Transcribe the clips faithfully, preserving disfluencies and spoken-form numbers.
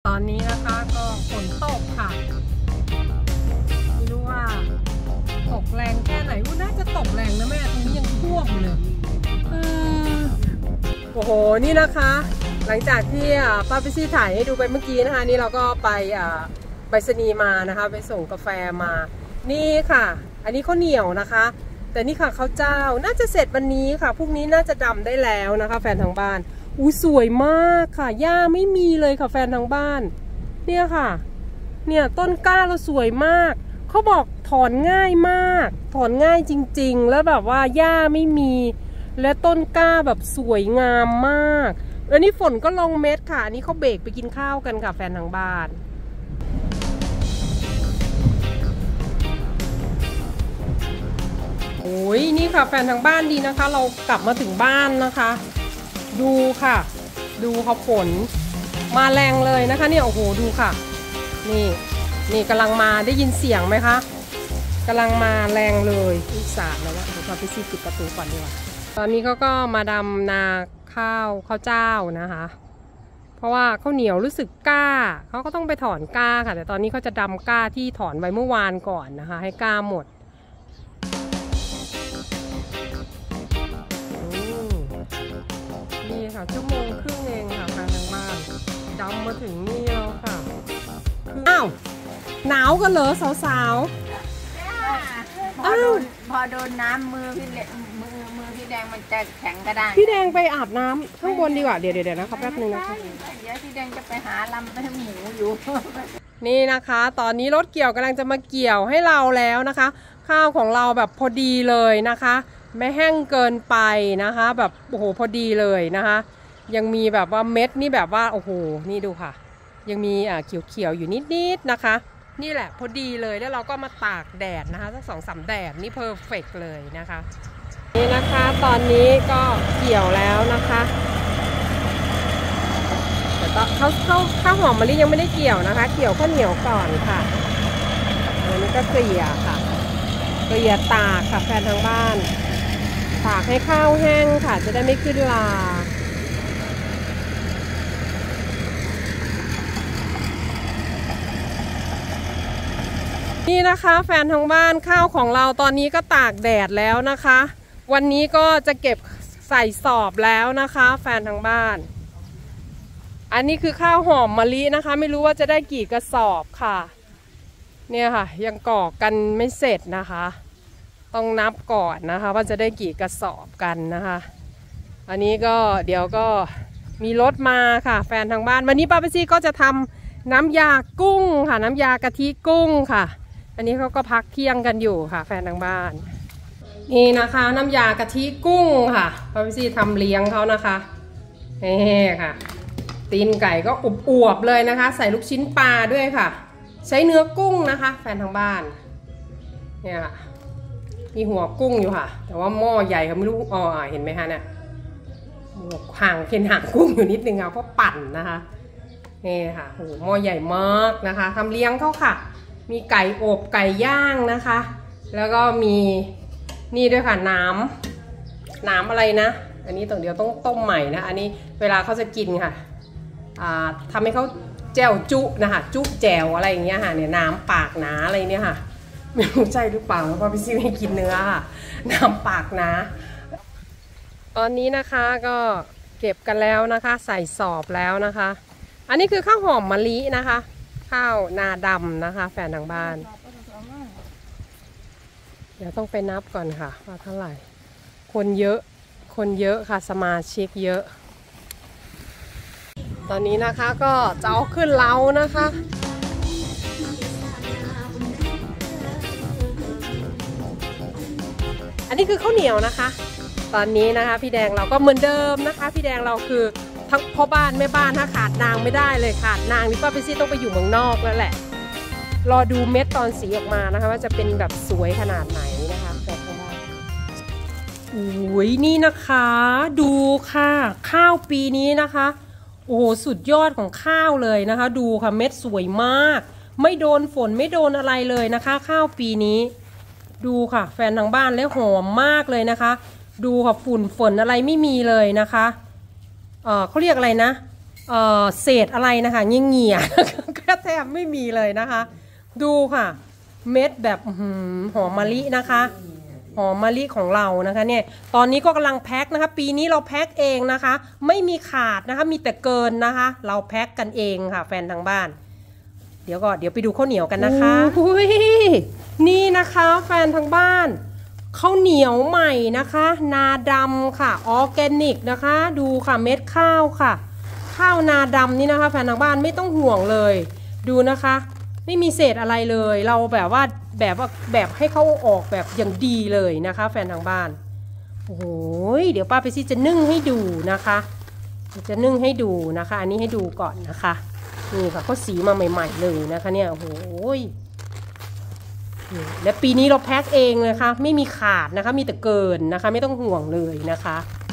ตอนนี้นะคะก็ฝนตกค่ะไม่รู้ว่าตกแรงแค่ไหนว่าน่าจะตกแรงนะแม่ตรงนี้ยังท่วมเลยเออโอ้โหนี่นะคะหลังจากที่ป้าพิซี่ถ่ายให้ดูไปเมื่อกี้นะคะนี่เราก็ไปไปรษณีย์มานะคะไปส่งกาแฟมานี่ค่ะอันนี้ข้าวเหนียวนะคะแต่นี่ค่ะข้าวเจ้าน่าจะเสร็จวันนี้ค่ะพรุ่งนี้น่าจะดำได้แล้วนะคะแฟนทางบ้านอู้สวยมากค่ะหญ้าไม่มีเลยค่ะแฟนทางบ้านเนี่ยค่ะเนี่ยต้นกล้าเราสวยมากเขาบอกถอนง่ายมากถอนง่ายจริงๆแล้วแบบว่าหญ้าไม่มีและต้นกล้าแบบสวยงามมากแล้วนี่ฝนก็ลงเม็ดค่ะอันนี้เขาเบรกไปกินข้าวกันค่ะแฟนทางบ้านโอ้ยนี่ค่ะแฟนทางบ้านดีนะคะเรากลับมาถึงบ้านนะคะดูค่ะดูเขาฝนมาแรงเลยนะคะเนี่ยโอ้โหดูค่ะนี่นี่กำลังมาได้ยินเสียงไหมคะกำลังมาแรงเลยอีสานแล้วว่าเดี๋ยวพอพี่ซีปิดประตูก่อนดีกว่าตอนนี้เขาก็มาดำนาข้าวข้าวเจ้านะคะเพราะว่าข้าวเหนียวรู้สึกกล้าเขาก็ต้องไปถอนกล้าค่ะแต่ตอนนี้เขาจะดำกล้าที่ถอนไว้เมื่อวานก่อนนะคะให้กล้าหมดนี่ค่ะชั่วโมงครึ่งเองค่ะทางทางบ้านดำมาถึงนี่แล้วค่ะอ้าวหนาวกันเหรอสาวๆพอโดนพอโดนน้ำมือพี่มือมือพี่แดงมันจะแข็งกระด้างพี่แดงไปอาบน้ำข้างบนดีกว่าเดี๋ยวเดี๋ยวนะครับแป๊บนึงนะคะเดี๋ยวพี่แดงจะไปหาลำไปให้หมูอยู่นี่นะคะตอนนี้รถเกี่ยวกำลังจะมาเกี่ยวให้เราแล้วนะคะข้าวของเราแบบพอดีเลยนะคะไม่แห้งเกินไปนะคะแบบโอ้โหพอดีเลยนะคะยังมีแบบว่าเม็ดนี่แบบว่าโอ้โหนี่ดูค่ะยังมีอ่าเขียวๆอยู่นิดๆนะคะนี่แหละพอดีเลยแล้วเราก็มาตากแดดนะคะสักสองสามแดดนี่เพอร์เฟกต์เลยนะคะนี่นะคะตอนนี้ก็เกี่ยวแล้วนะคะแต่ตอนเขาเขาข้าวหอมมะลิยังไม่ได้เกี่ยวนะคะเกี่ยวข้าวเหนียวก่อนค่ะอันนี้ก็เกลี่ยค่ะเกลี่ยตากค่ะแฟนทางบ้านตากให้ข้าวแห้งค่ะจะได้ไม่ขึ้นลานี่นะคะแฟนทางบ้านข้าวของเราตอนนี้ก็ตากแดดแล้วนะคะวันนี้ก็จะเก็บใส่สอบแล้วนะคะแฟนทางบ้านอันนี้คือข้าวหอมมะลินะคะไม่รู้ว่าจะได้กี่กระสอบค่ะเนี่ยค่ะยังก่อกันไม่เสร็จนะคะต้องนับก่อนนะคะว่าจะได้กี่กระสอบกันนะคะอันนี้ก็เดี๋ยวก็มีรถมาค่ะแฟนทางบ้านวันนี้ป้าไปซี่ก็จะทำน้ำยากุ้งค่ะน้ำยากะทิกุ้งค่ะอันนี้เขาก็พักเที่ยงกันอยู่ค่ะแฟนทางบ้านนี่นะคะน้ำยากะทิกุ้งค่ะป้าไปซี่ทำเลี้ยงเขานะคะนี่ค่ะตีนไก่ก็อุบอวบเลยนะคะใส่ลูกชิ้นปลาด้วยค่ะใช้เนื้อกุ้งนะคะแฟนทางบ้านเนี่ยค่ะมีหัวกุ้งอยู่ค่ะแต่ว่าหม้อใหญ่เขาไม่รู้อ๋อเห็นไหมคะเนี่ยห่างเห็นห่างกุ้งอยู่นิดนึงค่ะเพราะปั่นนะคะนี่ค่ะโอ้หม้อใหญ่มากนะคะทำเลี้ยงเขาค่ะมีไก่อบไก่ย่างนะคะแล้วก็มีนี่ด้วยค่ะน้ำน้ำอะไรนะอันนี้ต้องเดี๋ยวต้องต้มใหม่นะอันนี้เวลาเขาจะกินค่ะทำให้เขาแจ่วจุนะคะจุแจ่วอะไรอย่างเงี้ยค่ะเนี่ยน้ำปากหนาอะไรเนี่ยค่ะไม่รู้ใช่หรือเปล่าเพราะพี่ซีไม่กินเนื้อค่ะน้ำปากหนาตอนนี้นะคะก็เก็บกันแล้วนะคะใส่สอบแล้วนะคะอันนี้คือข้าวหอมมะลินะคะข้าวนาดำนะคะแฟนทางบ้านเดี๋ยวต้องไปนับก่อนค่ะว่าเท่าไหร่คนเยอะคนเยอะค่ะสมาชิกเยอะตอนนี้นะคะก็จะเอาขึ้นเล้านะคะอันนี้คือข้าวเหนียวนะคะตอนนี้นะคะพี่แดงเราก็เหมือนเดิมนะคะพี่แดงเราคือทั้งพ่อบ้านแม่บ้านถ้าขาดนางไม่ได้เลยขาดนางนี่ป้าไปซี่ต้องไปอยู่เมืองนอกแล้วแหละรอดูเม็ดตอนสีออกมานะคะว่าจะเป็นแบบสวยขนาดไหนนะคะแต่พ่อบ้านอุ้ยนี่นะคะดูค่ะข้าวปีนี้นะคะโอ้โหสุดยอดของข้าวเลยนะคะดูค่ะเม็ดสวยมากไม่โดนฝนไม่โดนอะไรเลยนะคะข้าวปีนี้ดูค่ะแฟนทางบ้านแล้วหอมมากเลยนะคะดูค่ะฝุ่นฝนอะไรไม่มีเลยนะคะเออเขาเรียกอะไรนะเอ่อเศษอะไรนะคะเงี้ยๆก็แทบไม่มีเลยนะคะ ดูค่ะเม็ดแบบหอมมะลินะคะหอมมะลิของเรานะคะเนี่ยตอนนี้ก็กำลังแพ็คนะคะปีนี้เราแพ็คเองนะคะไม่มีขาดนะคะมีแต่เกินนะคะเราแพ็คกันเองค่ะแฟนทางบ้านเดี๋ยวก็เดี๋ยวไปดูข้าวเหนียวกันนะคะอุ้ยนี่นะคะแฟนทางบ้านข้าวเหนียวใหม่นะคะนาดำค่ะออร์แกนิกนะคะดูค่ะเม็ดข้าวค่ะข้าวนาดำนี่นะคะแฟนทางบ้านไม่ต้องห่วงเลยดูนะคะไม่มีเศษอะไรเลยเราแบบว่าแบบว่าแบบให้เขาออกแบบอย่างดีเลยนะคะแฟนทางบ้านโอ้โหเดี๋ยวป้าไปซี่จะนึ่งให้ดูนะคะจะนึ่งให้ดูนะคะอันนี้ให้ดูก่อนนะคะนี่ค่ะเขาสีมาใหม่ๆเลยนะคะเนี่ยโอ้โหและปีนี้เราแพ็คเองนะคะไม่มีขาดนะคะมีแต่เกินนะคะไม่ต้องห่วงเลยนะคะ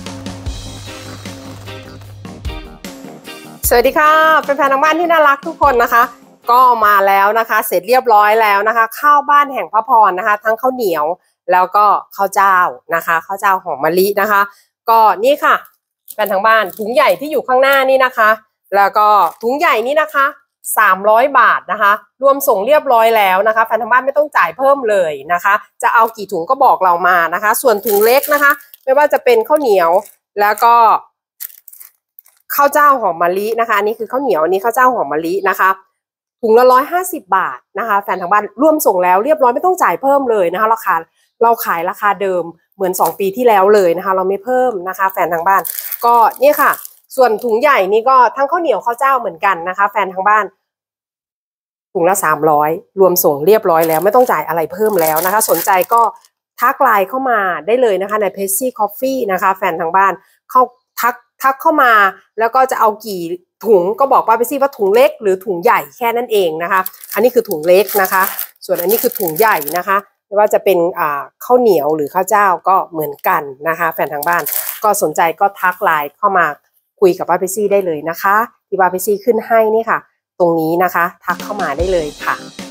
สวัสดีค่ะแฟนๆทางบ้านที่น่ารักทุกคนนะคะก็มาแล้วนะคะเสร็จเรียบร้อยแล้วนะคะข้าวบ้านแห่งพระพรนะคะทั้งข้าวเหนียวแล้วก็ข้าวเจ้านะคะข้าวเจ้าหอมมะลินะคะก็นี่ค่ะแฟนทางบ้านถุงใหญ่ที่อยู่ข้างหน้านี่นะคะแล้วก็ถุงใหญ่นี่นะคะสามร้อยบาทนะคะรวมส่งเรียบร้อยแล้วนะคะแฟนทางบ้านไม่ต้องจ่ายเพิ่มเลยนะคะจะเอากี่ถุงก็บอกเรามานะคะส่วนถุงเล็กนะคะไม่ว่าจะเป็นข้าวเหนียวแล้วก็ข้าวเจ้าหอมมะลินะคะอันนี้คือข้าวเหนียวอันนี้ข้าวเจ้าหอมมะลินะคะถุงละร้อยห้าสิบบาทนะคะแฟนทางบ้านรวมส่งแล้วเรียบร้อยไม่ต้องจ่ายเพิ่มเลยนะคะราคาเราขายราคาเดิมเหมือนสองปีที่แล้วเลยนะคะเราไม่เพิ่มนะคะแฟนทางบ้านก็นี่ค่ะส่วนถุงใหญ่นี่ก็ทั้งข้าวเหนียวข้าวเจ้าเหมือนกันนะคะแฟนทางบ้านถุงละสามร้อยรวมส่งเรียบร้อยแล้วไม่ต้องจ่ายอะไรเพิ่มแล้วนะคะสนใจก็ทักไลน์เข้ามาได้เลยนะคะใน Pessy Coffee นะคะแฟนทางบ้านเข้าทักทักเข้ามาแล้วก็จะเอากี่ถุงก็บอกว่าไปซิว่าถุงเล็กหรือถุงใหญ่แค่นั้นเองนะคะอันนี้คือถุงเล็กนะคะส่วนอันนี้คือถุงใหญ่นะคะไม่ว่าจะเป็นอ่าข้าวเหนียวหรือข้าวเจ้าก็เหมือนกันนะคะแฟนทางบ้านก็สนใจก็ทักไลน์เข้ามาคุยกับป้าเปซี่ได้เลยนะคะที่ป้าเปซี่ขึ้นให้นี่ค่ะตรงนี้นะคะทักเข้ามาได้เลยค่ะ